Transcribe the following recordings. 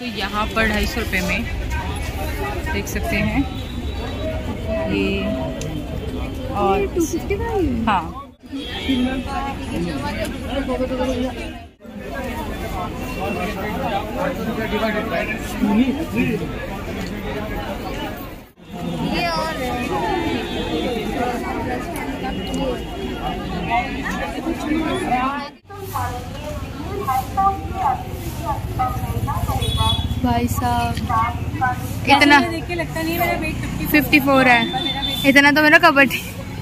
तो यहाँ पर 250 रुपये में देख सकते हैं ये, और 250 हाँ ये और भाई साहब इतना देख के लगता नहीं मेरा वेट 54 है, इतना तो मेरा kabaddi.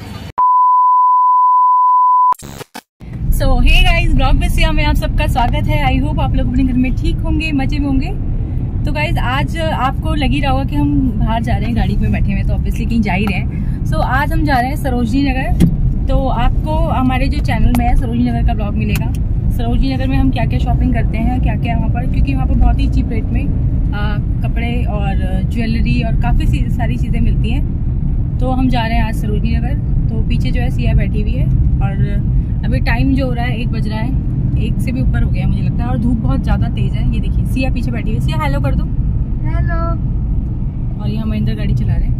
So hey guys, blog में सिया में आप सबका स्वागत है। आई होप आप लोग अपने घर में ठीक होंगे, मजे में होंगे। तो गाइस आज आपको लग ही रहा होगा कि हम बाहर जा रहे हैं, गाड़ी में बैठे हुए, तो ऑब्वियसली कहीं जा ही रहे हैं। सो आज हम जा रहे हैं सरोजनी नगर। तो आपको हमारे जो चैनल में है सरोजनी नगर का ब्लॉग मिलेगा। सरोजनी नगर में हम क्या क्या शॉपिंग करते हैं, क्या क्या वहाँ पर, क्योंकि वहाँ पर बहुत ही चीप रेट में कपड़े और ज्वेलरी और काफ़ी सारी चीज़ें मिलती हैं। तो हम जा रहे हैं आज सरोजनी नगर। तो पीछे जो है सिया बैठी हुई है और अभी टाइम जो हो रहा है 1 बज रहा है, 1 से भी ऊपर हो गया मुझे लगता है, और धूप बहुत ज़्यादा तेज़ है। ये देखिए सिया पीछे बैठी हुई है। सिया हेलो कर दो। हेलो। और यहाँ महेंद्र गाड़ी चला रहे हैं।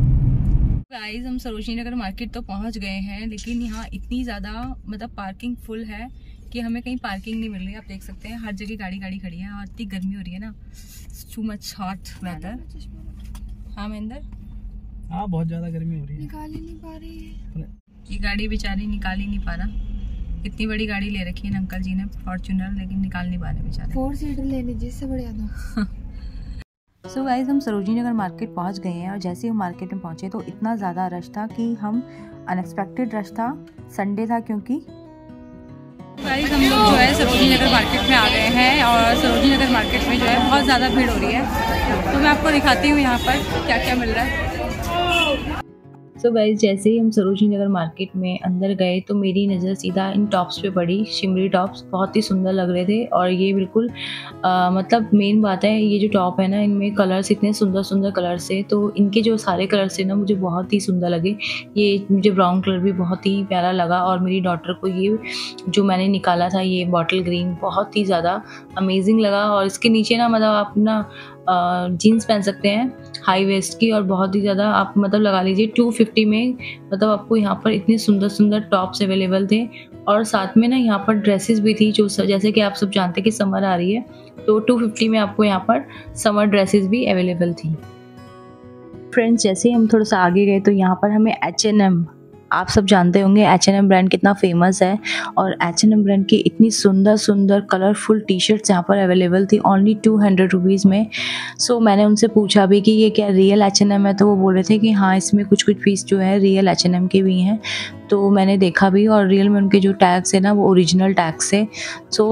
गाइस हम सरोजनी नगर मार्केट तो पहुँच गए हैं, लेकिन यहाँ इतनी ज़्यादा मतलब पार्किंग फुल है कि हमें कहीं पार्किंग नहीं मिल रही है। आप देख सकते हैं हर जगह गाड़ी खड़ी है और इतनी गर्मी हो रही है ना, टू मच हॉट वेदर। हाँ महेंद्र, हाँ बहुत ज्यादा गर्मी हो रही है, निकाल ही नहीं पा रही है ये गाड़ी बेचारी, निकाल ही नहीं पा रहा। इतनी बड़ी गाड़ी ले रखी है अंकल जी ने, फॉर्च्यूनर, लेकिन निकाल नहीं पा रहे बेचारे। 4 सीटर लेने जिससे बढ़िया था। सो गाइस हम सरोजनी नगर मार्केट पहुंच गए हैं और जैसे ही हम मार्केट में पहुंचे तो इतना ज़्यादा रश था कि हम अनएक्सपेक्टेड रश था, संडे था क्योंकि। गाइस हम लोग जो है सरोजनी नगर मार्केट में आ गए हैं और सरोजनी नगर मार्केट में जो है बहुत ज़्यादा भीड़ हो रही है। तो मैं आपको दिखाती हूँ यहाँ पर क्या क्या मिल रहा है। सो गाइस जैसे ही हम सरोजनी नगर मार्केट में अंदर गए तो मेरी नज़र सीधा इन टॉप्स पे पड़ी। शिमरी टॉप्स बहुत ही सुंदर लग रहे थे और ये बिल्कुल मतलब मेन बात है, ये जो टॉप है ना, इनमें कलर्स इतने सुंदर सुंदर कलर्स है। तो इनके जो सारे कलर्स थे ना मुझे बहुत ही सुंदर लगे। ये मुझे ब्राउन कलर भी बहुत ही प्यारा लगा और मेरी डॉटर को ये जो मैंने निकाला था ये बॉटल ग्रीन बहुत ही ज़्यादा अमेजिंग लगा। और इसके नीचे ना मतलब आप ना जीन्स पहन सकते हैं हाई वेस्ट की, और बहुत ही ज़्यादा आप मतलब लगा लीजिए 250 में मतलब आपको यहाँ पर इतने सुंदर सुंदर टॉप्स अवेलेबल थे। और साथ में ना यहाँ पर ड्रेसेस भी थी, जो जैसे कि आप सब जानते हैं कि समर आ रही है, तो 250 में आपको यहाँ पर समर ड्रेसेस भी अवेलेबल थी। फ्रेंड्स जैसे हम थोड़ा सा आगे गए तो यहाँ पर हमें H&M, आप सब जानते होंगे H&M ब्रांड कितना फेमस है, और H&M ब्रांड की इतनी सुंदर सुंदर कलरफुल टी शर्ट्स यहाँ पर अवेलेबल थी ओनली 200 रुपीज़ में। सो मैंने उनसे पूछा भी कि ये क्या रियल H&M है, तो वो बोल रहे थे कि हाँ इसमें कुछ कुछ पीस जो है रियल H&M के भी हैं। तो मैंने देखा भी और रियल में उनके जो टैग्स है ना वो ओरिजिनल टैग्स है। सो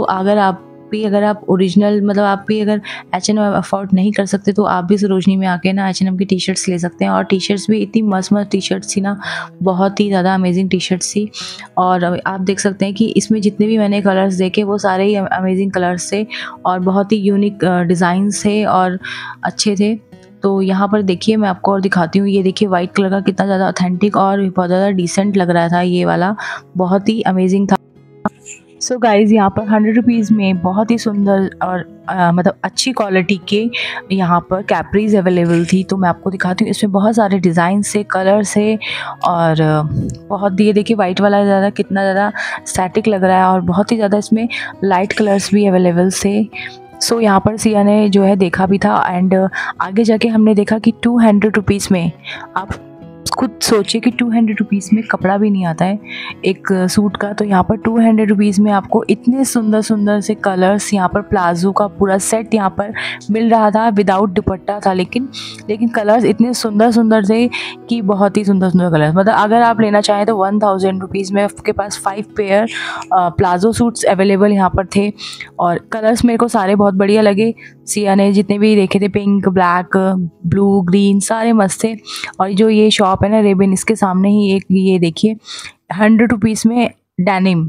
अगर आप ओरिजिनल मतलब आप भी अगर H&M अफोर्ड नहीं कर सकते तो आप भी सरोजनी में आके ना H&M की टी शर्ट्स ले सकते हैं। और टी शर्ट्स भी इतनी मस्त मस्त टी शर्ट्स थी ना, बहुत ही ज़्यादा अमेजिंग टी शर्ट्स थी। और आप देख सकते हैं कि इसमें जितने भी मैंने कलर्स देखे वो सारे ही अमेजिंग कलर्स थे और बहुत ही यूनिक डिज़ाइंस थे और अच्छे थे। तो यहाँ पर देखिए मैं आपको और दिखाती हूँ, ये देखिए वाइट कलर का कितना ज़्यादा ऑथेंटिक और बहुत ज़्यादा डिसेंट लग रहा था, ये वाला बहुत ही अमेजिंग था। सो गाइज़ यहाँ पर 100 रुपीज़ में बहुत ही सुंदर और मतलब अच्छी क्वालिटी के यहाँ पर कैपरीज अवेलेबल थी। तो मैं आपको दिखाती हूँ, इसमें बहुत सारे डिज़ाइन से कलर से और बहुत ये देखिए वाइट वाला ज़्यादा कितना ज़्यादा स्टैटिक लग रहा है और बहुत ही ज़्यादा इसमें लाइट कलर्स भी अवेलेबल थे। सो यहाँ पर सिया ने जो है देखा भी था एंड आगे जाके हमने देखा कि 200 रुपीज़ में आप खुद सोचिए कि 200 रुपीज़ में कपड़ा भी नहीं आता है एक सूट का, तो यहाँ पर 200 रुपीज़ में आपको इतने सुंदर सुंदर से कलर्स, यहाँ पर प्लाजो का पूरा सेट यहाँ पर मिल रहा था, विदाउट दुपट्टा था, लेकिन कलर्स इतने सुंदर सुंदर थे कि बहुत ही सुंदर सुंदर कलर्स। मतलब अगर आप लेना चाहें तो 1000 रुपीज़ में आपके पास 5 पेयर प्लाजो सूट्स अवेलेबल यहाँ पर थे। और कलर्स मेरे को सारे बहुत बढ़िया लगे। सिया ने जितने भी देखे थे, पिंक, ब्लैक, ब्लू, ग्रीन, सारे मस्त थे। और जो ये शॉप है ना रेबिन, इसके सामने ही एक ये देखिए 100 रुपीज़ में डेनिम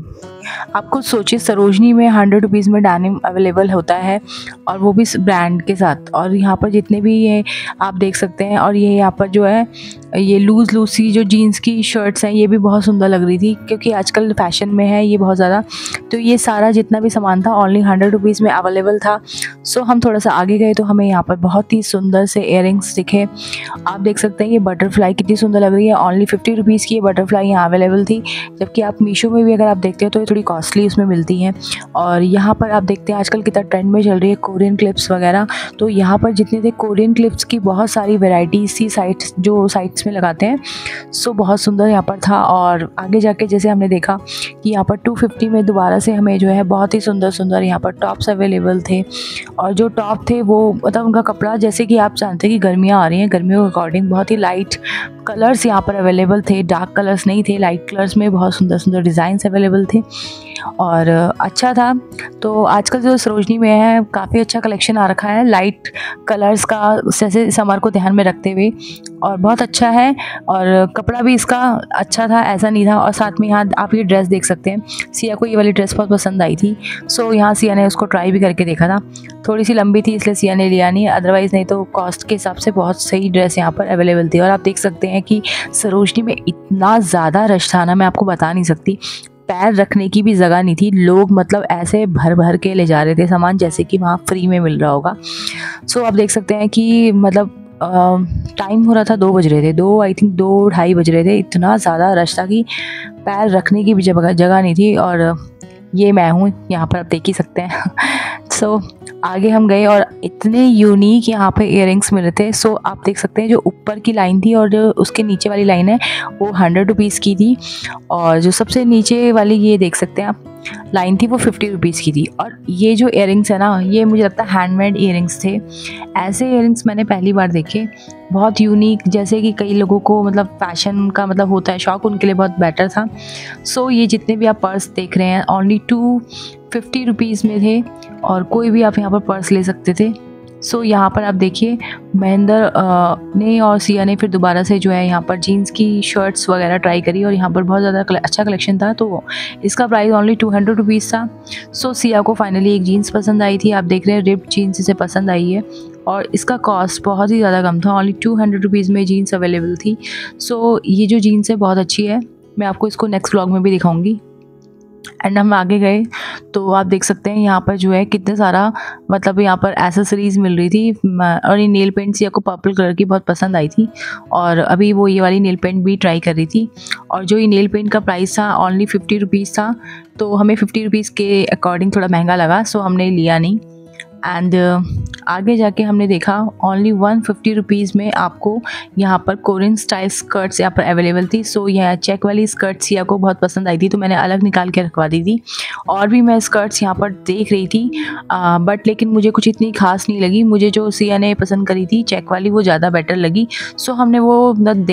आप खुद सोचिए, सरोजनी में 100 रुपीज़ में डेनिम अवेलेबल होता है और वो भी ब्रांड के साथ। और यहाँ पर जितने भी ये आप देख सकते हैं, और ये यहाँ पर जो है ये लूज़ सी जो जीन्स की शर्ट्स हैं ये भी बहुत सुंदर लग रही थी, क्योंकि आजकल फैशन में है ये बहुत ज़्यादा। तो ये सारा जितना भी सामान था ओनली 100 रुपीज़ में अवेलेबल था। सो हम थोड़ा सा आगे गए तो हमें यहाँ पर बहुत ही सुंदर से इयररिंग्स दिखे। आप देख सकते हैं ये बटरफ्लाई कितनी सुंदर लग रही है। ओनली 50 रुपीज़ की ये बटरफ्लाई यहाँ अवेलेबल थी, जबकि आप मीशो में भी अगर आप देखते हो तो ये थोड़ी कॉस्टली उसमें मिलती हैं। और यहाँ पर आप देखते हैं आजकल कितना ट्रेंड में चल रही है कोरियन क्लिप्स वगैरह। तो यहाँ पर जितने थे कोरियन क्लिप्स की बहुत सारी वेराइटीज़ थी, साइट्स में लगाते हैं। सो बहुत सुंदर यहाँ पर था। और आगे जाके जैसे हमने देखा कि यहाँ पर 250 में दोबारा से हमें जो है बहुत ही सुंदर यहाँ पर टॉप्स अवेलेबल थे। और जो टॉप थे वो मतलब उनका कपड़ा, जैसे कि आप जानते हैं कि गर्मियाँ आ रही हैं, गर्मियों के अकॉर्डिंग बहुत ही लाइट कलर्स यहाँ पर अवेलेबल थे, डार्क कलर्स नहीं थे, लाइट कलर्स में बहुत सुंदर डिज़ाइंस अवेलेबल थे और अच्छा था। तो आजकल जो सरोजनी में है काफ़ी अच्छा कलेक्शन आ रखा है लाइट कलर्स का, जैसे समर को ध्यान में रखते हुए, और बहुत अच्छा है। और कपड़ा भी इसका अच्छा था, ऐसा नहीं था। और साथ में यहाँ आप ये ड्रेस देख सकते हैं, सिया को ये वाली ड्रेस बहुत पसंद आई थी। सो यहाँ सिया ने उसको ट्राई भी करके देखा था। थोड़ी सी लंबी थी इसलिए सिया ने लिया नहीं, अदरवाइज़ नहीं तो कॉस्ट के हिसाब से बहुत सही ड्रेस यहाँ पर अवेलेबल थी। और आप देख सकते हैं कि सरोजनी में इतना ज़्यादा रश था ना, मैं आपको बता नहीं सकती। पैर रखने की भी जगह नहीं थी, लोग मतलब ऐसे भर के ले जा रहे थे सामान, जैसे कि वहाँ फ्री में मिल रहा होगा। सो आप देख सकते हैं कि मतलब टाइम हो रहा था 2 बज रहे थे, 2-2:30 बज रहे थे। इतना ज़्यादा रश था कि पैर रखने की भी जगह नहीं थी। और ये मैं हूँ यहाँ पर, आप देख ही सकते हैं। सो आगे हम गए और इतने यूनिक यहाँ पे इयररिंग्स मिले थे। सो आप देख सकते हैं जो ऊपर की लाइन थी और जो उसके नीचे वाली लाइन है वो 100 रुपीज़ की थी, और जो सबसे नीचे वाली ये देख सकते हैं आप लाइन थी वो 50 रुपीज़ की थी। और ये जो इयररिंग्स है ना, ये मुझे लगता है हैंडमेड इयररिंग्स थे। ऐसे इयररिंग्स मैंने पहली बार देखे, बहुत यूनिक, जैसे कि कई लोगों को मतलब फैशन का मतलब होता है शौक, उनके लिए बहुत बेटर था। सो ये जितने भी आप पर्स देख रहे हैं ओनली 250 रुपीज़ में थे, और कोई भी आप यहाँ पर पर्स ले सकते थे। सो यहाँ पर आप देखिए महेंद्र ने और सिया ने फिर दोबारा से जो है यहाँ पर जीन्स की शर्ट्स वगैरह ट्राई करी, और यहाँ पर बहुत ज़्यादा अच्छा कलेक्शन था। तो इसका प्राइस ओनली 200 रुपीज़ था। सो सिया को फाइनली एक जीन्स पसंद आई थी, आप देख रहे हैं रिप्ड जीन्स इसे पसंद आई है, और इसका कॉस्ट बहुत ही ज़्यादा कम था, ओनली 200 रुपीज़ में जीन्स अवेलेबल थी। सो ये जो जीन्स है बहुत अच्छी है, मैं आपको इसको नेक्स्ट व्लॉग में भी दिखाऊँगी। एंड हम आगे गए तो आप देख सकते हैं यहाँ पर जो है कितने सारा मतलब यहाँ पर एसेसरीज़ मिल रही थी। और ये नेल पेंट सिया को पर्पल कलर की बहुत पसंद आई थी, और अभी वो ये वाली नेल पेंट भी ट्राई कर रही थी। और जो ये नेल पेंट का प्राइस था ओनली 50 रुपीज़ था, तो हमें 50 रुपीज़ के अकॉर्डिंग थोड़ा महंगा लगा, सो हमने लिया नहीं। एंड आगे जाके हमने देखा ओनली 150 रुपीज़ में आपको यहाँ पर कोरियन स्टाइल स्कर्ट्स यहाँ पर अवेलेबल थी। सो यह चेक वाली स्कर्ट्स सिया को बहुत पसंद आई थी, तो मैंने अलग निकाल के रखवा दी थी। और भी मैं स्कर्ट्स यहाँ पर देख रही थी, बट लेकिन मुझे कुछ इतनी खास नहीं लगी। मुझे जो सिया ने पसंद करी थी चेक वाली वो ज़्यादा बेटर लगी। सो हमने वो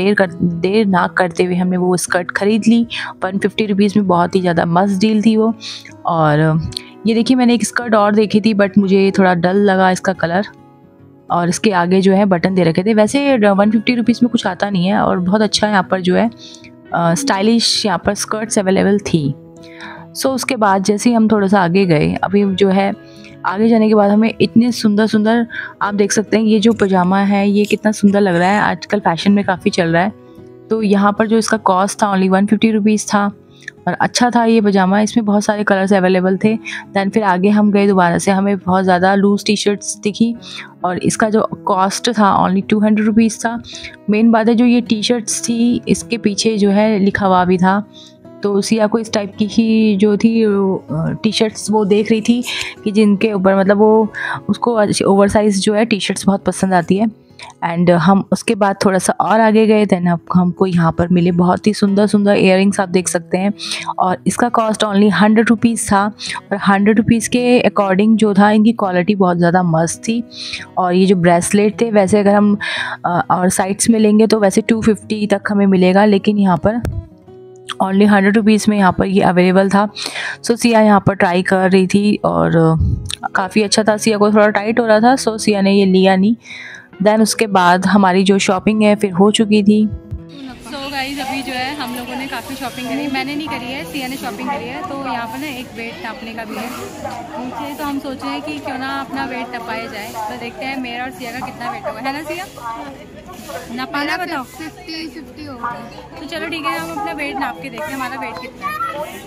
देर ना करते हुए हमने वो स्कर्ट ख़रीद ली। 150 रुपीज़ में बहुत ही ज़्यादा मस्त डील थी वो। और ये देखिए मैंने एक स्कर्ट और देखी थी, बट मुझे थोड़ा डल लगा इसका कलर, और इसके आगे जो है बटन दे रखे थे। वैसे 150 रुपीज़ में कुछ आता नहीं है, और बहुत अच्छा यहाँ पर जो है स्टाइलिश यहाँ पर स्कर्ट्स अवेलेबल थी। सो उसके बाद जैसे ही हम थोड़ा सा आगे गए, अभी जो है आगे जाने के बाद हमें इतने सुंदर आप देख सकते हैं ये जो पजामा है ये कितना सुंदर लग रहा है, आजकल फैशन में काफ़ी चल रहा है। तो यहाँ पर जो इसका कॉस्ट था ओनली 150 रुपीज़ था, और अच्छा था ये पजामा, इसमें बहुत सारे कलर्स अवेलेबल थे। दैन फिर आगे हम गए दोबारा से, हमें बहुत ज़्यादा लूज़ टी शर्ट्स दिखी, और इसका जो कॉस्ट था ओनली 200 रुपीज़ था। मेन बात है जो ये टी शर्ट्स थी इसके पीछे जो है लिखा हुआ भी था, तो सिया को इस टाइप की ही जो थी टी शर्ट्स वो देख रही थी कि जिनके ऊपर मतलब वो उसको ओवर साइज़ जो है टी शर्ट्स बहुत पसंद आती है। एंड हम उसके बाद थोड़ा सा और आगे गए, दैन हमको यहाँ पर मिले बहुत ही सुंदर इयररिंग्स आप देख सकते हैं, और इसका कॉस्ट ओनली 100 रुपीज़ था। और 100 रुपीज़ के अकॉर्डिंग जो था इनकी क्वालिटी बहुत ज़्यादा मस्त थी। और ये जो ब्रेसलेट थे वैसे अगर हम और साइड्स में लेंगे तो वैसे 250 तक हमें मिलेगा, लेकिन यहाँ पर ओनली 100 रुपीज़ में यहाँ पर ये अवेलेबल था। सो सिया यहाँ पर ट्राई कर रही थी और काफ़ी अच्छा था, सिया को थोड़ा टाइट हो रहा था, सो सिया ने ये लिया नहीं। दैन उसके बाद हमारी जो शॉपिंग है फिर हो चुकी थी। सो गाइस अभी जो है हम लोगों ने काफ़ी शॉपिंग करी। मैंने नहीं करी है, सिया ने शॉपिंग करी है। तो यहाँ पर ना एक वेट नापने का भी है नीचे, तो हम सोच रहे हैं कि क्यों ना अपना वेट नपाया जाए। तो देखते हैं मेरा और सिया का कितना वेट होगा, है ना सिया? नापाना बताओ। 50 होगा। तो चलो ठीक है, हम अपना वेट नाप के देखते हैं हमारा वेट कितना है।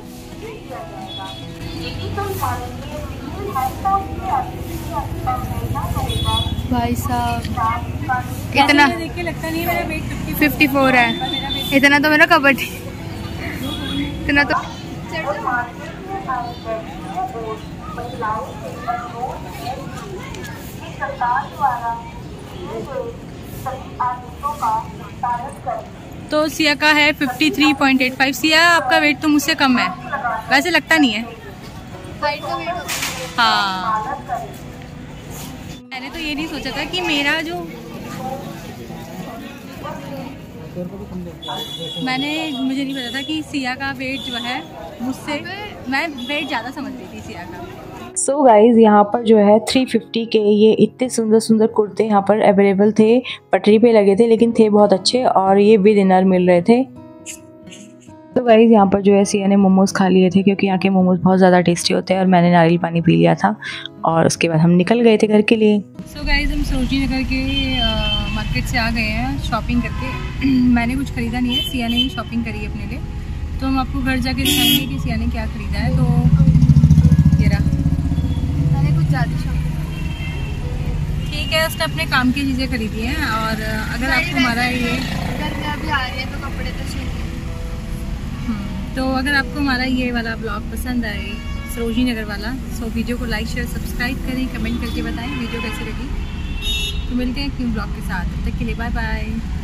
भाई साहब इतना देख के लगता नहीं है मेरा वेट 54 है। इतना तो मेरा कबड्डी, इतना तो तो सिया का है 53.85। सिया आपका वेट तो मुझसे कम है, वैसे लगता नहीं है। हाइट का वेट होता है। हाँ, मैंने तो ये नहीं सोचा था कि मेरा जो मुझे नहीं पता था कि सिया का वेट जो है मुझसे, मैं वेट ज़्यादा समझ रही थी सिया का। सो गाइज़, यहाँ पर जो है 350 के ये इतने सुंदर सुंदर कुर्ते यहाँ पर अवेलेबल थे। पटरी पे लगे थे लेकिन थे बहुत अच्छे, और ये विद इनर मिल रहे थे। तो गाइज़, यहाँ पर जो है सिया ने मोमोज़ खा लिए थे क्योंकि यहाँ के मोमोज़ बहुत ज़्यादा टेस्टी होते हैं, और मैंने नारियल पानी पी लिया था और उसके बाद हम निकल गए थे घर के लिए। सो गाइज़, हम सरोजनी नगर के मार्केट से आ गए हैं शॉपिंग करके। मैंने कुछ ख़रीदा नहीं है, सिया ने ही शॉपिंग करी है अपने लिए। तो हम आपको घर जाके दिखाएंगे कि सिया ने क्या ख़रीदा है। तो ये रहा, मैंने कुछ ज़्यादा शॉपिंग, ठीक है, उसने अपने काम की चीज़ें खरीदी हैं। और अगर आपको हमारा ये घर में अभी आ रही है तो कपड़े तो चाहिए। तो अगर आपको हमारा ये वाला ब्लॉग पसंद आए, सरोजनी नगर वाला, तो वीडियो को लाइक शेयर सब्सक्राइब करें, कमेंट करके बताएं वीडियो कैसी लगी। तो मिलते हैं एक न्यू ब्लॉग के साथ, तब तक के लिए बाय बाय।